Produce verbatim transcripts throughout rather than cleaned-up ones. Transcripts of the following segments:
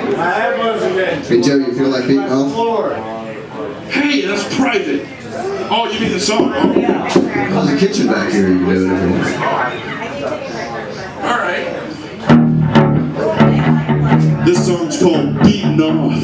Hey Joe, you feel like beating off? Hey, that's private. Oh, you mean the song? Oh. Well, the kitchen back here, you can do it if you want. Alright. This song's called Beating Off.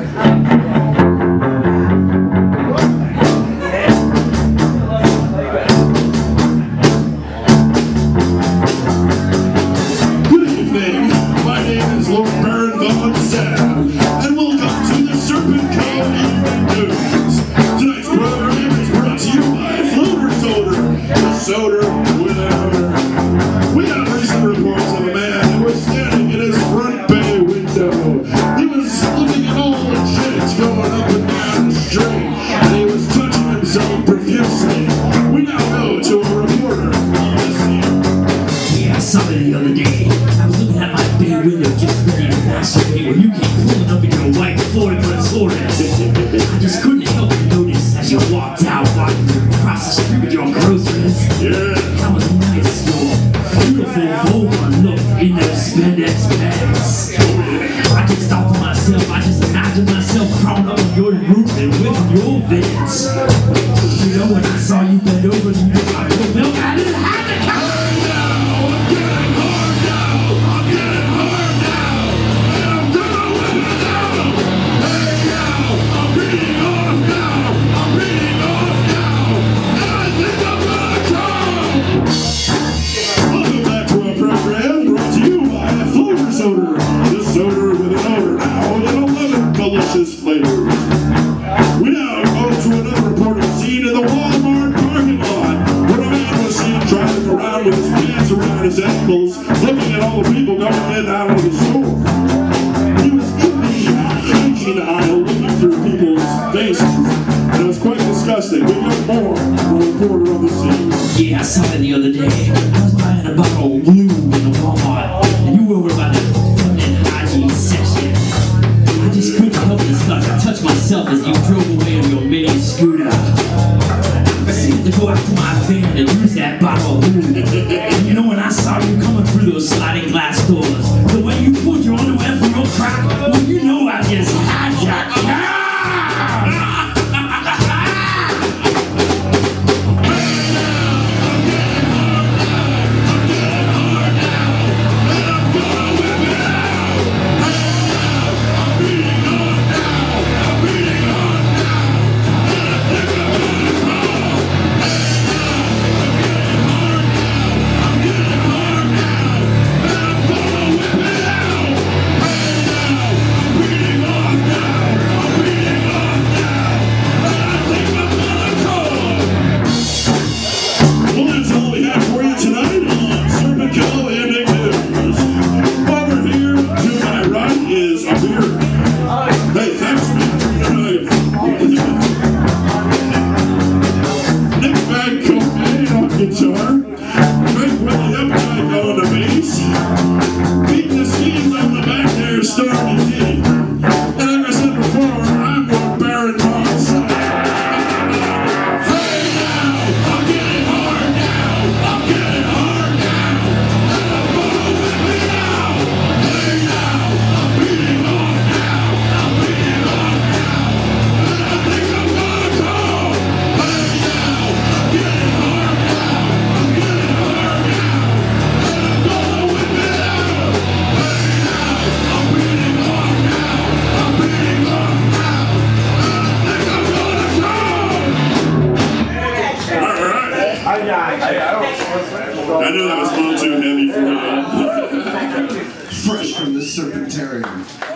And welcome to the Serpent News. Tonight's program is brought to you by Floater Soda, the soda with an odor. We got recent reports of a man who was standing in his front bay window. He was looking at all the chicks going up and down the street, and he was touching himself profusely. We now go to a reporter on the scene. Yeah, I saw it the other day. I was looking at my bay window just ready to masturbate when you came pulling up in your white Florida Florida. I just couldn't help but notice as you walked out, walking across the street with your groceries. Yeah. How nice your beautiful vulva looked in those spandex pants. I just thought to myself, I just imagined myself crawling up on your roof and whipping your vents. You know, when I saw you bend over and you took my milk, I didn't have to come. Delicious flavors. We now go to another reported scene in the Walmart parking lot, where a man was seen driving around with his pants around his ankles, looking at all the people coming in and out of the store. He was in the hygiene aisle looking through people's faces, and it was quite disgusting. We got more from a reporter on the scene. Yeah, I saw it the other day. I was buying a bottle of glue in the Walmart, and you were over by the feminine hygiene section. I just couldn't help but start to touch myself as you drove away on your mini scooter. I seemed to go out to my van and use that bottle of glue. And you know, when I saw you coming through those sliding glass doors, the way you pulled your underwear from your crack, well, you know I just hijacked. I knew that was a little too heavy for you. Fresh from the Serpentarium.